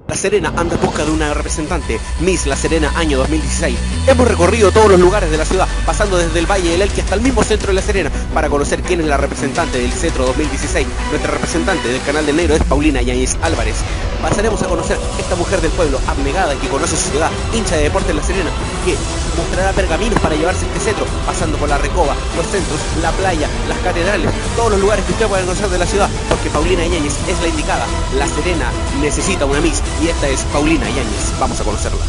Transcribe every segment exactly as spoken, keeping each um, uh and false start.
La Serena anda en busca de una representante, Miss La Serena año dos mil dieciséis. Hemos recorrido todos los lugares de la ciudad, pasando desde el Valle del Elqui hasta el mismo centro de La Serena, para conocer quién es la representante del Cetro dos mil dieciséis. Nuestra representante del Canal del Negro es Paulina Yáñez Álvarez. Pasaremos a conocer esta mujer del pueblo, abnegada, que conoce su ciudad, hincha de deporte en La Serena, que mostrará pergaminos para llevarse este cetro, pasando por la Recoba, los centros, la playa, las catedrales, todos los lugares que usted pueda conocer de la ciudad, porque Paulina Yáñez es la indicada. La Serena necesita una Miss y esta es Paulina Yáñez. Vamos a conocerla.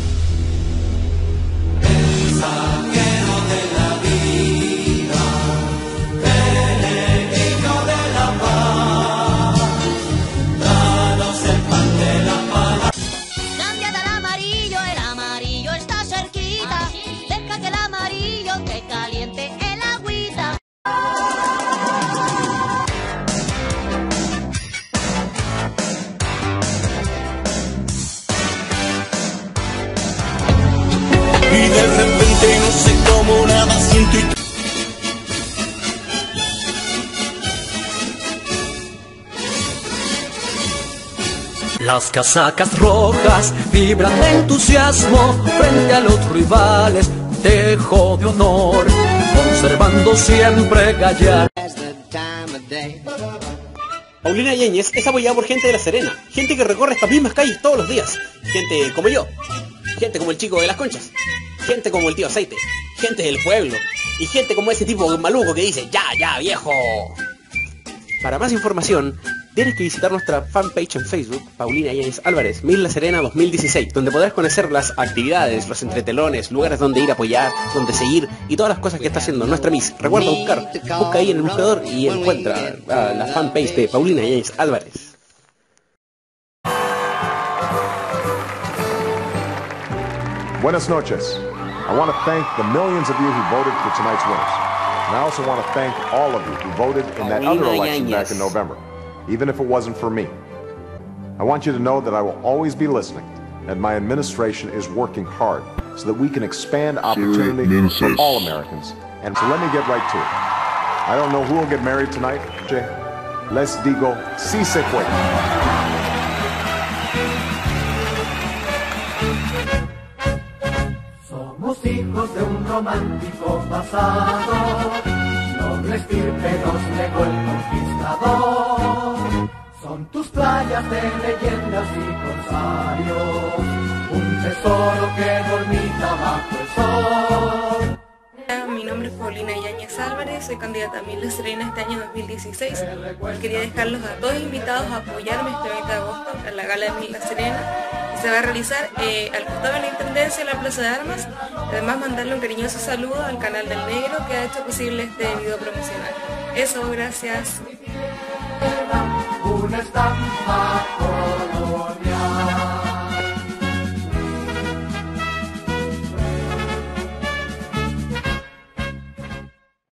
Y de repente no sé cómo nada siento y... Las casacas rojas vibran de entusiasmo frente a los rivales, dejo de honor, conservando siempre gallar. Paulina Yáñez es apoyada por gente de La Serena, gente que recorre estas mismas calles todos los días, gente como yo, gente como el chico de las conchas, gente como el tío Aceite, gente del pueblo, y gente como ese tipo maluco que dice, ya, ya, viejo. Para más información, tienes que visitar nuestra fanpage en Facebook, Paulina Yáñez Álvarez, Miss La Serena dos mil dieciséis, donde podrás conocer las actividades, los entretelones, lugares donde ir a apoyar, donde seguir, y todas las cosas que está haciendo nuestra Miss. Recuerda buscar, busca ahí en el buscador y encuentra uh, la fanpage de Paulina Yáñez Álvarez. Buenas noches. I want to thank the millions of you who voted for tonight's winners. And I also want to thank all of you who voted in that other election back in November, even if it wasn't for me. I want you to know that I will always be listening, and my administration is working hard so that we can expand opportunity for all Americans. And so let me get right to it. I don't know who will get married tonight. Les digo, si se puede. Somos hijos de un romántico pasado, noble estirpe nos legó el conquistador. Son tus playas de leyendas y corsarios, un tesoro que dormita bajo el sol. Mi nombre es Paulina Yáñez Álvarez, soy candidata a Miss La Serena este año dos mil dieciséis. Quería dejarlos a todos invitados a apoyarme este veinte de agosto en la gala de Miss La Serena, que se va a realizar eh, al costado de la Intendencia en la Plaza de Armas. Además, mandarle un cariñoso saludo al Canal del Negro, que ha hecho posible este video promocional. Eso, gracias. Una estampa